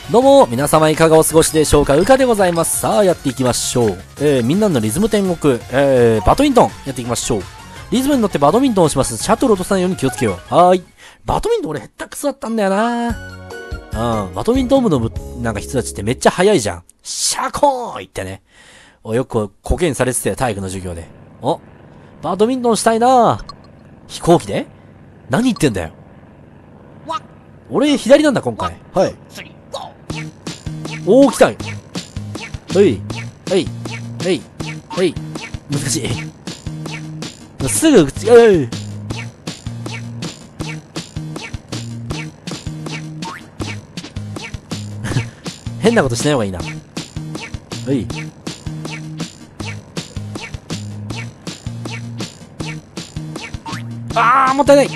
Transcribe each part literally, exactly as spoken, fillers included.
どうも、皆様いかがお過ごしでしょうか。うかでございます。さあ、やっていきましょう。えー、みんなのリズム天国、えー、バドミントン、やっていきましょう。リズムに乗ってバドミントンをします。シャトル落とさないように気をつけよう。はーい。バドミントン俺へったくそだったんだよな。うん。バドミントン部の部、なんか人たちってめっちゃ速いじゃん。シャコーンってね。お、よくコケにされてたよ、体育の授業で。お、バドミントンしたいな。飛行機で何言ってんだよ。俺、左なんだ、今回。はい。おー、来たい。はい。はい。はい。はい。難しい。すぐ、口が、う変なことしない方がいいな。はい。あー、もったいない。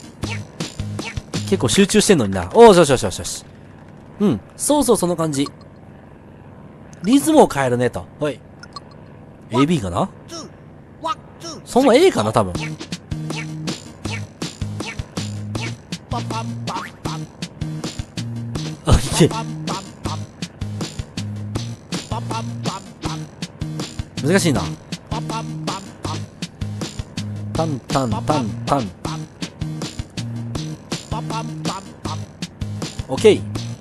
結構集中してんのにな。おー、よしよしよしよし。うん。そうそう、その感じ。リズムを変えるね、と。はい。エービー かなその A かな多分。あ、いけ。難しいな。タンタンタンタン。オッケー。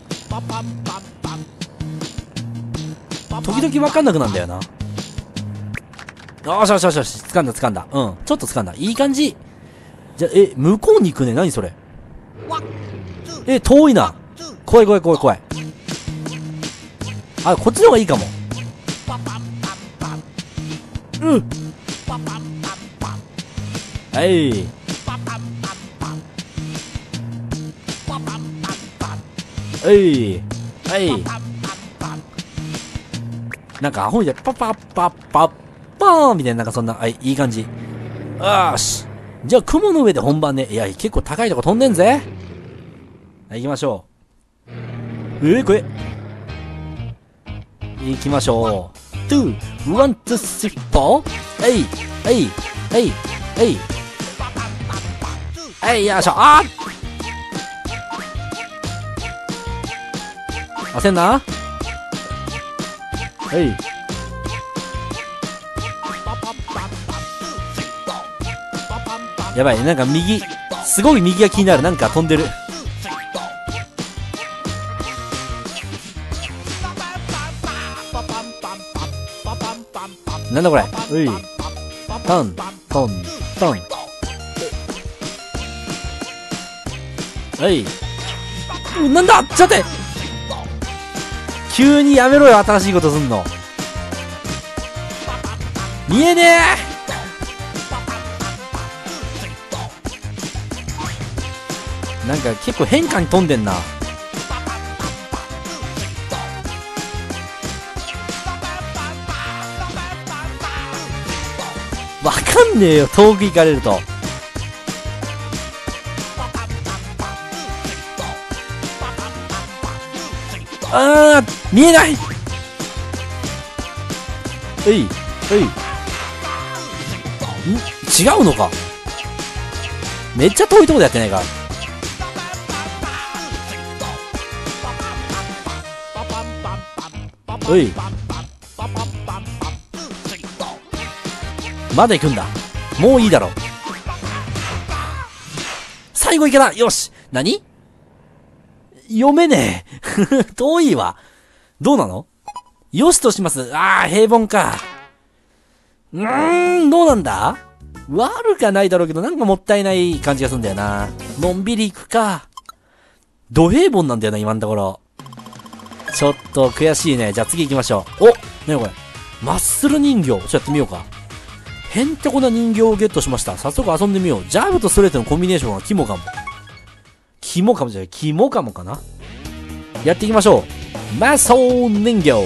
時々わかんなくなんだよな。よしよしよしよし。掴んだ掴んだ。うん。ちょっと掴んだ。いい感じ。じゃ、え、向こうに行くね。何それ。え、遠いな。怖い怖い怖い怖い。あ、こっちの方がいいかも。うん。はい。はい。はい。なんかアホみたいな、パパッパッパッパーンみたいな、なんかそんな、はい、いい感じ。よーし。じゃあ雲の上で本番ね。いや、結構高いとこ飛んでんぜ。はい、行きましょう。えー、これ。行きましょう。two, one, two, three, four. はい、はい、はい、はい。はい、よいしょ。あー焦んな。はい。やばい、なんか右、すごい右が気になる。なんか飛んでる。なんだこれ。うい。トン、トン、トン。はい。なんだちょっと待って。急にやめろよ、新しいことすんの。見えねえ。なんか結構変化に飛んでんな。わかんねえよ、遠く行かれると。あー、見えない。えい、えい。ん、違うのか。めっちゃ遠いとこでやってないか。おい。まだ行くんだ。もういいだろ。最後いけた。よし。何？読めねえ。遠いわ。どうなの？よしとします。あー、平凡か。うーん、どうなんだ？悪かないだろうけど、なんかもったいない感じがするんだよな。のんびり行くか。土平凡なんだよな、今のところ。ちょっと悔しいね。じゃあ次行きましょう。お！なにこれ。マッスル人形。ちょっとやってみようか。へんてこな人形をゲットしました。早速遊んでみよう。ジャブとストレートのコンビネーションが肝かも。肝かもじゃない。肝かもかな。やっていきましょう。マッスル人形。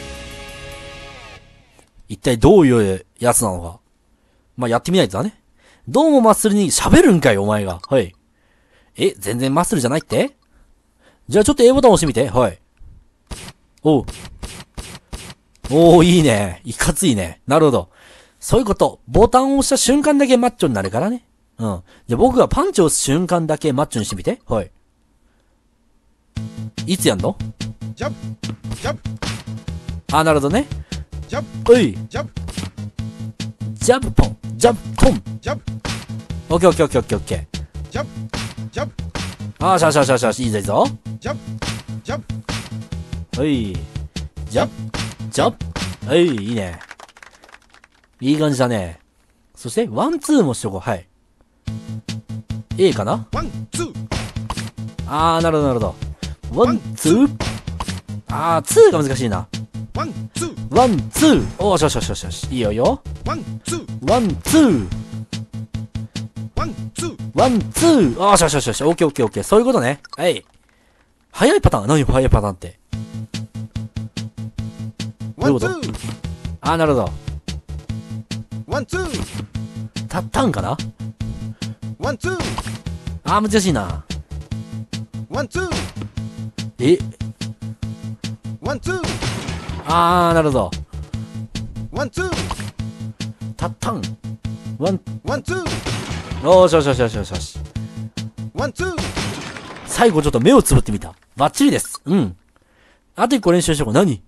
一体どういうやつなのか。まあ、やってみないとだね。どうもマッスル人形。喋るんかい、お前が。はい。え、全然マッスルじゃないって？じゃあちょっと A ボタン押してみて。はい。おう。おー、いいね。いかついね。なるほど。そういうこと。ボタンを押した瞬間だけマッチョになるからね。うん。じゃあ僕がパンチを押す瞬間だけマッチョにしてみて。はい。いつやんの？ ジャブジャブあ、なるほどね。 ジャブおい。 ジャブジャブポン。ジャブポン。 ジャブオッケーオッケーオッケーオッケーオッケー。 ジャブジャブあーしゃしゃしゃしゃし、いいぞいいぞ。 ジャブジャブおい。ジャブ。ジャブ。おい、いいね。いい感じだね。そして、ワン、ツーもしとこう。はい。A かな。 ワンツーあー、なるほどなるほど。ワン、ツー。あー、ツーが難しいな。 ワンツーワン、ツー。おーしよしよしよしよし。いいよいいよ。 ワンツーワン、ツー。 ワンツーワン、ツー。あーしよしよしよし。オッケーオッケーオッケー。そういうことね。はい。早いパターン。何よ、早いパターンって。 ワンツーあー、なるほど。 ワンツータッタンかな。 ワンツーあー、難しいな。 ワンツーえワンツーあー、なるほど。 ワンツータッタン。ワン、 ワンツーおーしよしよしよしよしよし。 ワンツー最後ちょっと目をつぶってみた。バッチリです。うん。あと一個練習しとこう。何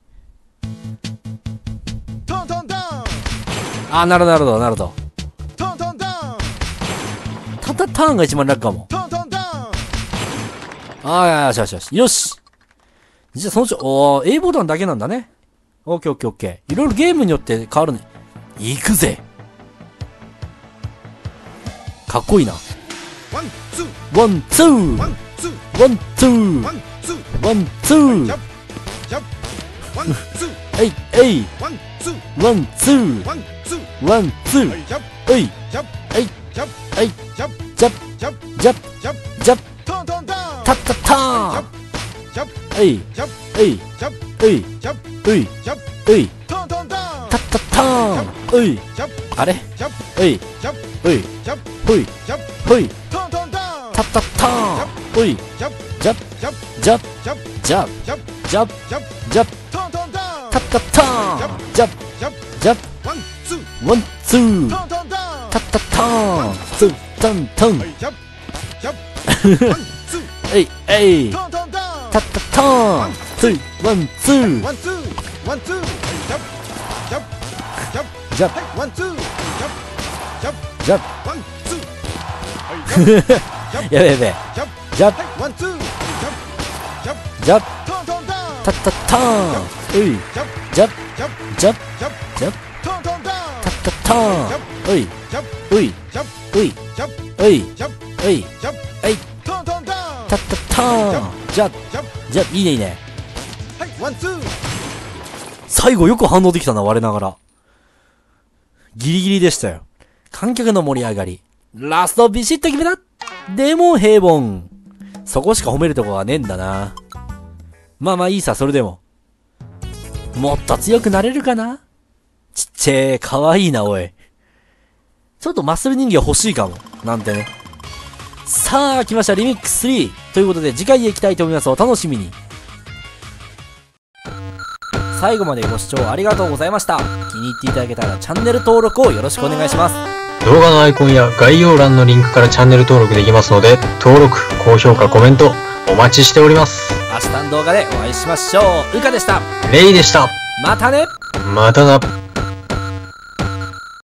トントンダウンあー、なるほどなるほどなるほど。 トントンダウンタタターンが一番楽かも。 トントンダウンあー、よしよしよし。よし。じゃあそのちょ、おー、A ボタンだけなんだね。オッケーオッケーオッケー。いろいろゲームによって変わるね。行くぜ。かっこいいな。 ワンツーワン、ツー。 ワンツーワン、ツー。 ワンツーワン、ツジャー。 ブジャブワンツーえい、えい。 ワンツーワン、ツー。 ワンツーワン、ツー。 ジャブえい、 ジャブえい、 ジャブえい。 ジャブジャブ、 ジャブジャブ、 ジャブジャブ、 トントンダウンタッタッターン。 ジャブえい、 ジャブえい、 ジャブえい、 ジャブえい、 ジャブえい。 トントンダウンタッタッターン。えい。 ジャブあれジャブえい、 ジャブえい、 ジャブほい、 ジャブほい。 トントンダウンタッタッターン。おい、 ジャブジャブ、 ジャブジャブ、 ジャブジャブ、 ジャブジャブ、 ジャブジャブ、 トントンダウンタッタッターン。ジャブ、 ジャブジャブ、 ワンツーワン、ツー。 トントンダウンタッタッターン。ツー、タンタン。 ジャブジャブワンツーえい、えい。 トントンダウンタッタッターン。ツー、ワン、ツー。 ワンツーワンツージャブジャブジャブジャブ、 はいワンツージャブジャブジャブ。 ワンツーはいジャブジャブやべやべ。 ジャブジャブ、 はいワンツージャブジャブジャブ、 トントンダウンタッタッターン。おい、 ジャブジャブ、 ジャブジャブ、 ジャブジャブ、 トントンダウンタッタッターン。おい、 ジャブおい、 ジャブおい、 ジャブおい、 ジャブおい、 ジャブえい。 トントンダウンタッタッターン。ジャブ、 ジャブジャブ、いいねいいね。 はいワンツー最後よく反応できたな、我ながら。ギリギリでしたよ。観客の盛り上がり。ラストビシッと決めた。でも平凡。そこしか褒めるとこはねえんだな。まあまあいいさ、それでも。もっと強くなれるかな。ちっちゃい、かわいいな、おい。ちょっとマッスル人形欲しいかも。なんてね。さあ、来ました、リミックススリー。ということで、次回へ行きたいと思います。お楽しみに。最後までご視聴ありがとうございました。気に入っていただけたらチャンネル登録をよろしくお願いします。 動画のアイコンや概要欄のリンクからチャンネル登録できますので、登録、高評価、コメントお待ちしております。 明日の動画でお会いしましょう。うかでした。 レイでした。 またね。 またな。